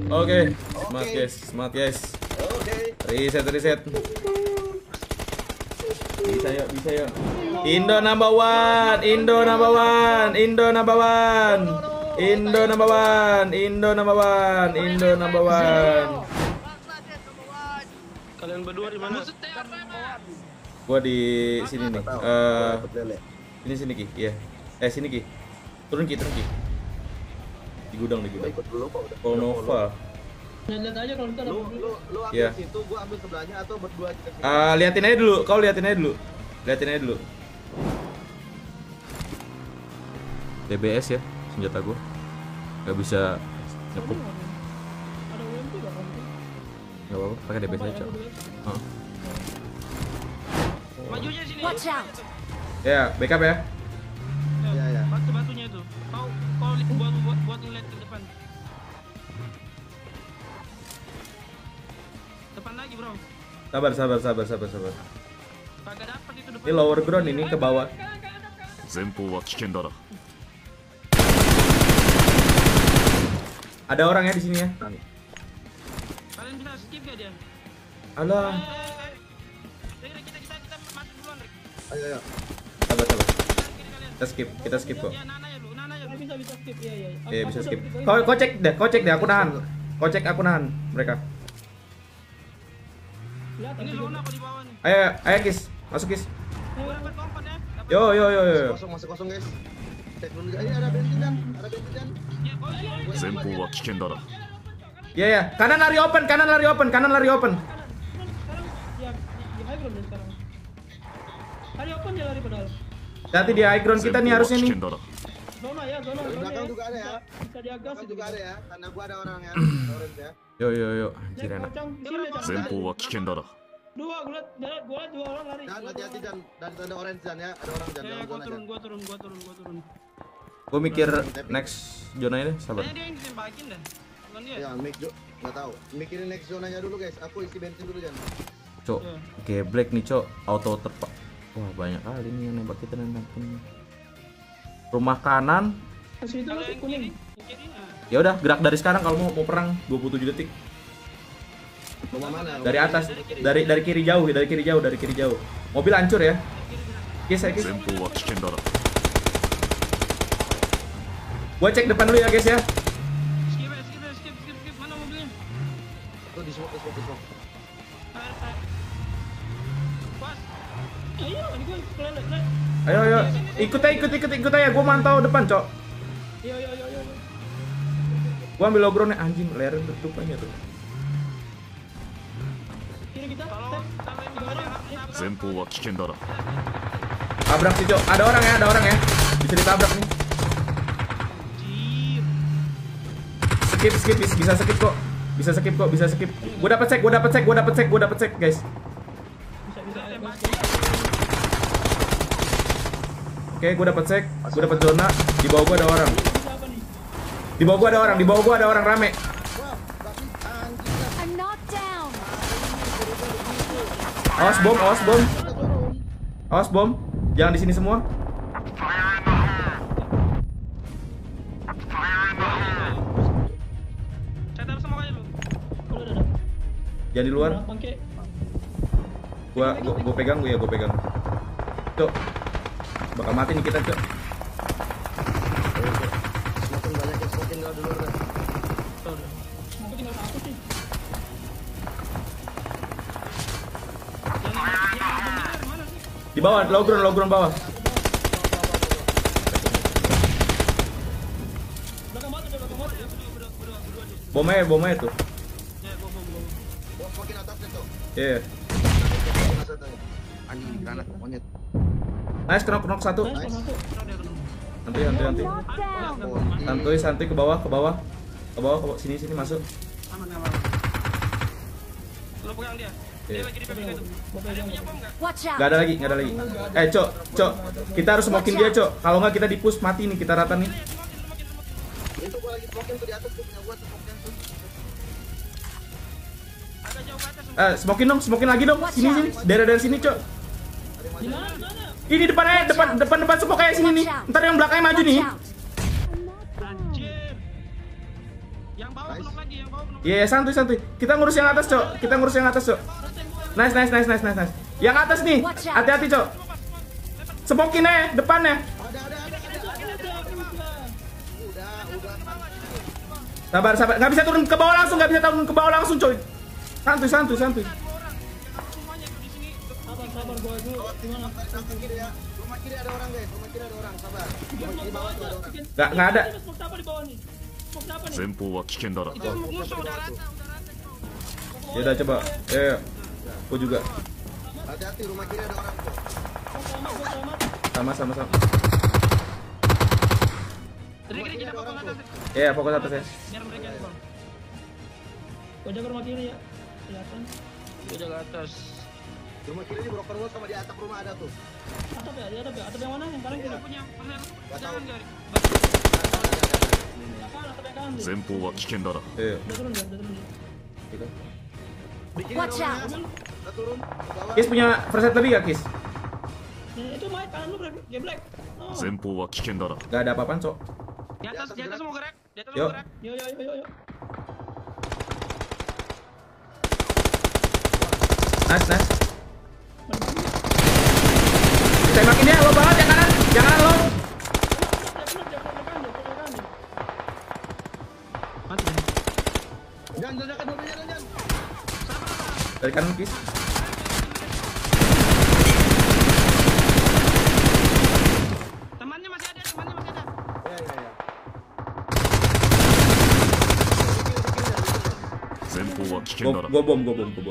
Oke, smart guys. Oke. Reset. Bisa yuk. Indo number one. Kalian berdua di mana? Gua di sini nih. Sini Ki. Iya. Sini Ki. Turun Ki. Di gudang. Ikut dulu kok udah. Polnova. Lihat aja kalau kita Lu ambil Iya. situ, gua ambil sebelahnya atau berdua kita. Liatin aja dulu. Kau liatin aja dulu. DBS ya senjata gua. Gak bisa nyekup. ada UMP enggak kan? Gak apa-apa, pakai DBS aja. Heeh. Majunya sini. Watch out. Ya, backup ya. Iya. Batu-batunya itu. Kau buat ngeliat ke depan. Depan lagi, bro. Sabar. Kagak dapat itu depan. Ini lower ground ini ke bawah. 前方は危険だな。 Ada orang ya di sini ya. Kalian bisa skip gak dia? Alah. Kita masuk duluan, Rick. Ayo. Sabar. Kiri kalian. Kita skip kok. Ya, Nana ya lu. Bisa skip. Iya. Iya, bisa skip. Kau cek deh, aku nahan. Aku nahan mereka. Lihat Ini zona apa di bawah nih? Ayo Kis, masuk Kis. Gua dapat kompan ya. Yo. Masuk kosong guys. Cek dulu. Ini ada bensin kan? Ya, kau 前方は危険だな。 Ya. Kanan lari open. Sekarang ya di high ground sekarang. Hari open dia lari padahal. Nanti di high ground kita nih 前方は harusnya 危 nih. 険だな。 Zona ya. Di belakang juga ada ya. Bisa diagas Belakang itu. juga ada ya, karena gua ada orang ya. Orange ya. Yo. Anjir enak. 前方は危険だな。 Dua, gua liat dua orang lari. Dan hati-hati dan tanda orange dan ya, ada orang dan Ya, dalam gua zona turun. Gue mikir next zona ini, sabar. Kayaknya dia yang ditembakin dah. Bukan dia. Ya, Mik Jo, nggak tahu. Mikirin next zonanya dulu guys. Aku isi bensin dulu jangan. Cok, geblek nih Cok, auto terpak. Wah banyak kali nih yang nembak kita nembakin. Rumah kanan. Kasih itu Kalau masih yang kuning. kiri, nah. Ya udah gerak dari sekarang kalau mau perang 27 detik. Rumah mana? Dari atas, dari kiri jauh. Mobil hancur ya. Guys, 前方は危険だな。 Gua cek depan dulu ya guys ya. Skip. Mana mobilnya? Tuh di smoke. Pas. Ayo, ini gua kelelek. Ayo. Ikut aja. Gua mantau depan Cok. Yo. Gua ambil logronnya anjing, leren tertupanya tuh. Kiri kita. Kalau yang di bawah 前方は危険だな。 Tabrak sih Cok. Ada orang ya. Bisa ditabrak nih. Skip, bisa skip kok. Gua dapat sek, guys. Bisa. Oke, gua dapat sek, gua dapat zona. Di bawah gua ada orang. Siapa nih? Di bawah gua ada orang rame. I'm knocked down. Awas bom. Jangan di sini semua. Cetar semua aja lu. Udah. Jangan di luar. Bangke. Gua pegang. Cok. Bakal mati nih kita, Cok. Semakin banyak yang semakin dulu dah. Aku tinggal satu sih. Di bawah, low ground bawah. Belakang mati. Bomnya tuh. Bos makin atasnya tuh. Iya. Anjing granat monyet. Nice, knock satu. Nice, satu. Nanti. Knocked down. Santuy ke bawah. Sini masuk. Aman. Lu pegang dia. Dia lagi di PPK tuh. Ada yang punya bom enggak? Watch out. Gak ada lagi. Cok. Kita harus smokin dia, Cok. Kalau nggak kita di-push mati nih, kita rata nih. Itu gua lagi smoking tuh di atas tuh punya gua tuh smoking tuh. Agak jauh ke atas. Smokin lagi dong. Sini. Daerah sini, Cok. Di mana? Ini depan semua kayak sini nih. Ntar yang belakangnya maju nih. Watch out. Anjir. Yang bawah Nice. knock lagi, yang bawah knock. Iya, santuy santuy. Kita ngurus yang atas, Cok. Kita ngurus yang atas, Cok. Nice, nice, nice, nice, nice, nice. Yang atas nih. Watch out. Hati-hati, Cok. Sepokin aja depannya. Ada. Udah. Sabar, sabar. Nggak bisa turun ke bawah langsung, nggak bisa turun ke bawah langsung, coy. Santuy, santuy, santuy. Semuanya tuh di sini. Sabar gua gimana? Rumah kiri ya. Rumah kiri ada orang guys. Rumah kiri ada orang. Sabar. Rumah kiri bawah tuh ada orang. Nggak ada. Smoke apa di bawah nih? Smoke apa nih? 前方は危険だな Itu musuh udah rata, udah rata. Ya udah coba. Ya. Aku juga. Hati-hati rumah kiri ada orang tuh. Sama. Jadi kita potong atas. Ya, fokus atas ya. Biar mereka yang bang. Gua jaga rumah kiri ya. Kelihatan. Gue jaga atas. Rumah kiri di broker wall sama di atap rumah ada tuh. Atap ya, di atap ya. Atap yang mana? Yang kanan kiri. Kita punya persen. Jangan Gary. Yang kanan, atap yang kanan deh. 前方は危険だな Iya. Udah turun dia. Gitu. Di kiri Watch ada out. orang ya. Kita turun ke bawah. Kis punya verset lebih gak, Kis? Itu Mike kanan lu geblek. Oh. 前方は危険だな Gak ada apa-apaan, Cok. Di atas mau gerak. Di atas Yuk. mau gerak. Yo. Nice. Tembakin dia, lo banget yang kanan. Yang kanan lo. Mati. Jangan ke dulu jangan. Dari kanan, Kis. Temannya masih ada. Ya. 前方は危険だな Gua bom.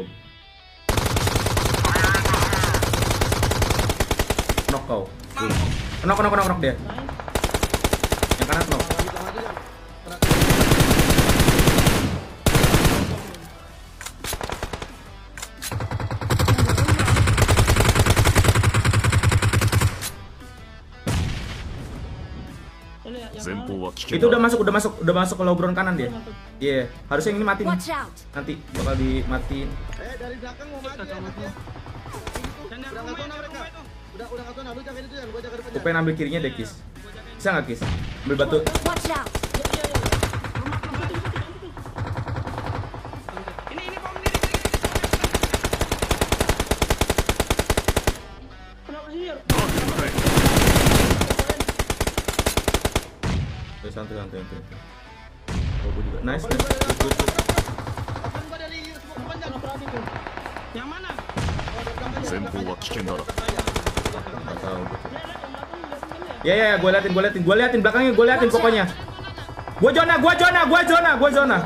Knock kau. Knock dia. Yang kanan knock. Kita maju jangan. 前方は危険 Itu だ udah masuk ke low ground kanan dia. Iya, harusnya ini mati nih. Watch out. Nanti bakal dimatiin. Dari belakang mau mati ya. Dan yang Udah nggak rumah zona mereka. itu. Udah nggak zona. Lu jaga itu jangan. Gua jaga Gue depannya. pengen ambil kirinya deh, Kis. Bisa nggak, Kis? Ambil batu. Watch out. Ini bom diri. Kenapa sih? Santai. Oh, gua juga. Nice. Good. Apaan gua dari semua panjang. Kenapa lagi tuh? Yang mana? 前方は危険だな Nggak tahu. Lihat, yang belakang lihat sini ya. Ya, gue liatin belakangnya, gue liatin pokoknya. Gua zona.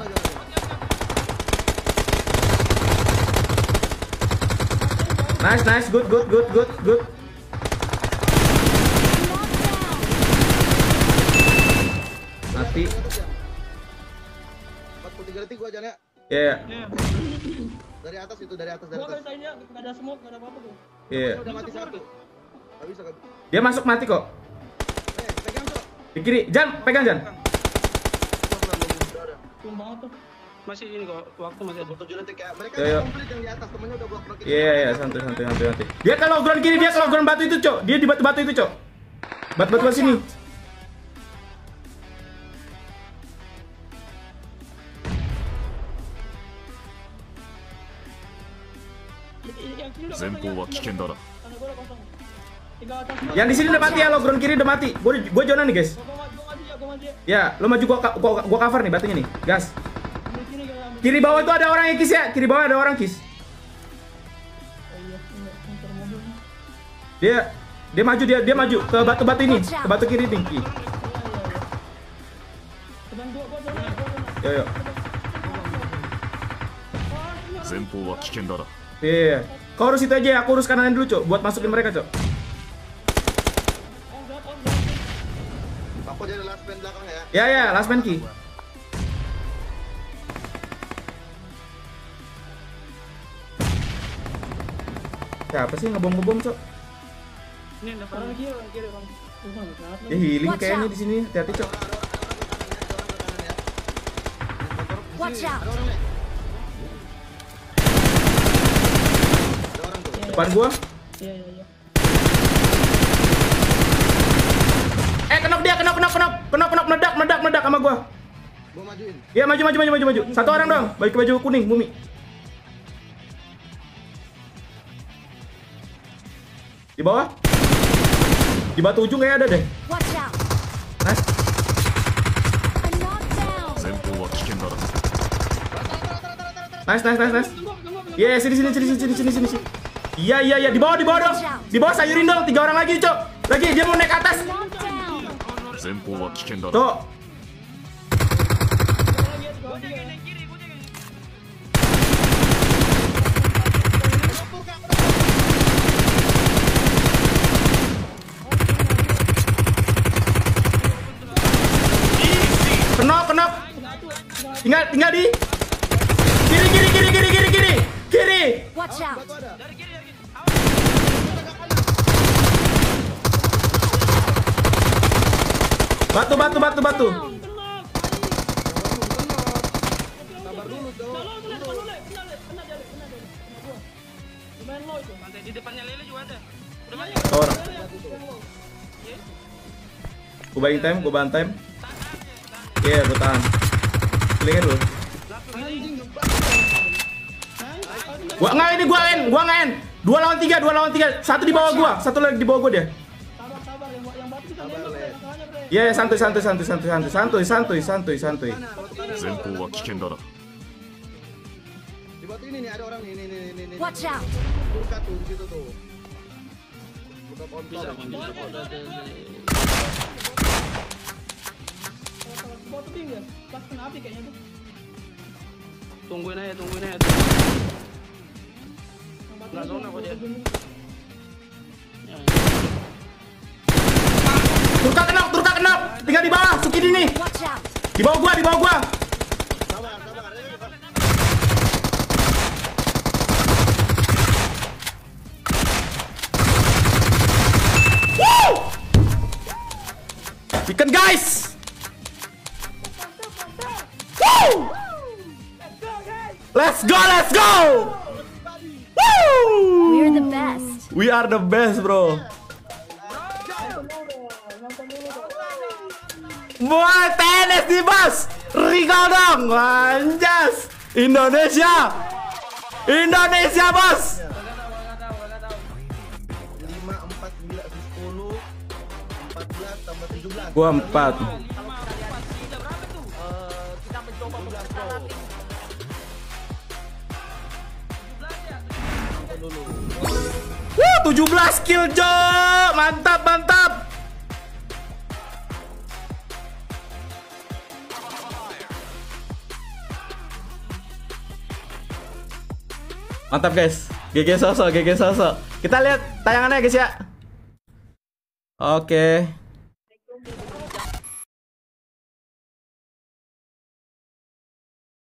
Nice, good. Mati. 43 detik gua jalan ya. Iya. Dari atas. Gua kan tanya enggak ada smoke, enggak ada apa-apa tuh. Iya. Udah mati satu. Gak bisa. Dia masuk mati kok. Pegang tuh. Di kiri. Pegang Jan. Belum banget tuh. Masih ini kok, waktu masih ada. 7 detik ya. Mereka Yo. udah komplit yang di atas. Temennya udah blok ini. Iya, santai. Dia kalau ground kiri, dia kalau ground batu itu, Cok. Dia di batu-batu itu, Cok. Batu-batu sini. Yang sini udah 前方は危険だな Karena gua udah kosong. Tinggal atas. Yang di sini udah mati ya, lo ground kiri udah mati. Gua zona nih, guys. Gua maju ya. Ya, lo maju gua cover nih batunya nih. Gas. Ambil sini gua ambil. Kiri bawah itu ada orang ya, Kis ya. Kiri bawah ada orang, Kis. Oh iya, enggak muter mobil. Dia maju ke batu-batu ini, ke batu kiri nih. Ki. Teman gua zona. Yo. 前方は危険だな Iya. Kau urus itu aja ya, aku urus kanan dulu, Cok, buat masukin mereka, Cok. Aku jadi last man belakang ya. Ya, last man Ki. Siapa sih ngebom, Cok? Ini yang depan. Orang kiri, Bang. Rumah kenapa? Ya healing Watch kayaknya out. di sini. Hati-hati, Cok. Watch out. Ada orang nih. Ada orang tuh. Depan gua. Iya. Kenok dia, kenok. Meledak sama gua. Gua maju Iya, maju. Satu orang dong, balik ke baju kuning, Bumi. Di bawah. Di batu ujung kayak ada deh. Watch out. Nice. I'm knocked down. 前方は危険だ。 Nice. Iya, sini. Iya, di bawah dong. Di bawah sayurin dong, 3 orang lagi, Cok. Lagi dia mau naik atas. Knocked down. 前方は危険だ。 Tuh. Kenop. Tinggal di kiri. Watch out. Batu. Sabar dulu, Cok. Santai, di depannya Lele juga ada. Udah maju. Orang. Gua buying time, gua ban time. Iya, gua tahan. Kilingin dulu. Gua ngain. 2 lawan 3. Satu di bawah gua, satu lagi di bawah gua dia. Sabar, yang batu bisa Sabar, nembak Le. tengahnya, Bre. Iya, santuy. 前方は危険だな。 Di batu ini nih ada orang nih. Watch out. Turka tuh di situ tuh. Buka kontrol. Batu tinggi ya? Pas kena api kayaknya tuh. Tungguin aja. Yang batu Nggak zona kok dia. Turka kenok. Tinggal di bawah, Suki ini. Watch out. Di bawah gua. Sabar. Woo! Chicken guys. Woo! Let's go. Woo! We're the best. We are the best, bro. Boy, tenis di bos. Recall dong. Anjas. Indonesia, bos. 5, 4, 9, 10, 14 tambah 17. Gua 4. Kita mencoba beberapa latih. 17 kill, Jo. Mantap. Mantap, guys. GG Sosok. Kita lihat tayangannya, guys ya. Oke.